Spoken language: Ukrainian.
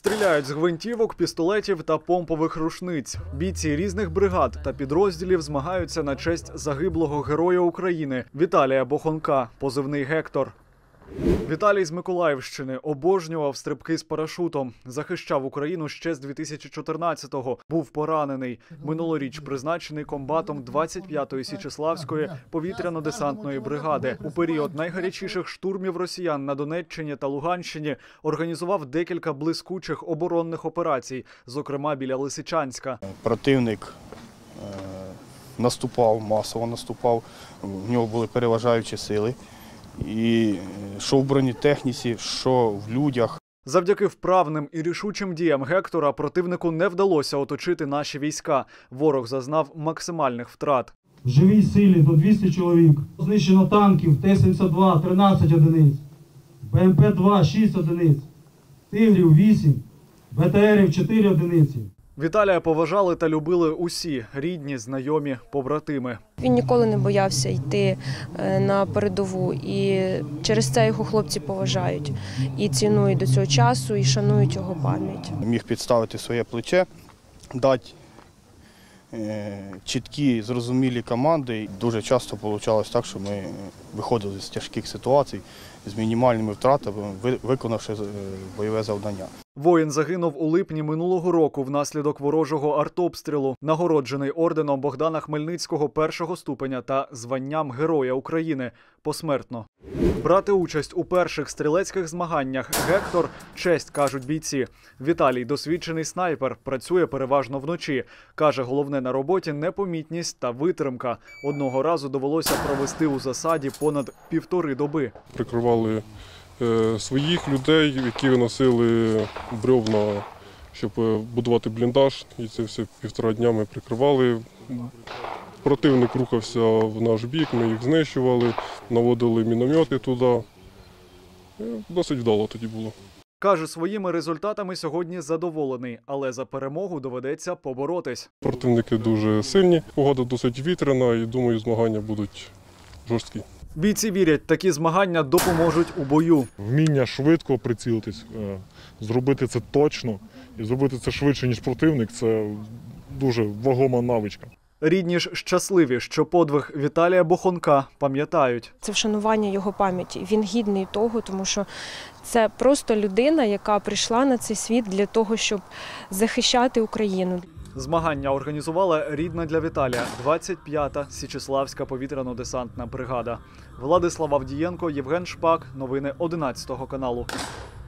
Стріляють з гвинтівок, пістолетів та помпових рушниць. Бійці різних бригад та підрозділів змагаються на честь загиблого героя України Віталія Бохонка, позивний «Гектор». Віталій з Миколаївщини обожнював стрибки з парашутом. Захищав Україну ще з 2014-го. Був поранений. Минулоріч призначений комбатом 25-ї Січеславської повітряно-десантної бригади. У період найгарячіших штурмів росіян на Донеччині та Луганщині організував декілька блискучих оборонних операцій, зокрема біля Лисичанська. Противник наступав, масово наступав, в нього були переважаючі сили. І що в бронетехніці, що в людях. Завдяки вправним і рішучим діям Гектора противнику не вдалося оточити наші війська. Ворог зазнав максимальних втрат. В живій силі до 200 чоловік. Знищено танків Т-72 – 13 одиниць, БМП-2 – 6 одиниць, Тигрів – 8, БТРів – 4 одиниці. Віталія поважали та любили усі – рідні, знайомі, побратими. Він ніколи не боявся йти на передову, і через це його хлопці поважають. І цінують до цього часу, і шанують його пам'ять. Міг підставити своє плече, дати чіткі, зрозумілі команди. Дуже часто вийшло так, що ми виходили з тяжких ситуацій з мінімальними втратами, виконавши бойове завдання. Воїн загинув у липні минулого року внаслідок ворожого артобстрілу, нагороджений орденом Богдана Хмельницького першого ступеня та званням Героя України посмертно. Брати участь у перших стрілецьких змаганнях Гектор – честь, кажуть бійці. Віталій – досвідчений снайпер, працює переважно вночі. Каже, головне на роботі – непомітність та витримка. Одного разу довелося провести у засаді понад 1,5 доби. Прикривали своїх людей, які виносили бревна, щоб будувати бліндаж. І це все 1,5 дня ми прикривали. Противник рухався в наш бік, ми їх знищували, наводили міномети туди. Досить вдало тоді було. Каже, своїми результатами сьогодні задоволений, але за перемогу доведеться поборотись. Противники дуже сильні, погода досить вітряна і, думаю, змагання будуть жорсткі. Бійці вірять, такі змагання допоможуть у бою. Вміння швидко прицілитись, зробити це точно і зробити це швидше, ніж противник – це дуже вагома навичка. Рідні ж щасливі, що подвиг Віталія Бохонка пам'ятають. Це вшанування його пам'яті. Він гідний того, тому що це просто людина, яка прийшла на цей світ для того, щоб захищати Україну. Змагання організувала рідна для Віталія 25-та Січеславська повітряно-десантна бригада. Владислав Авдієнко, Євген Шпак. Новини 11 каналу.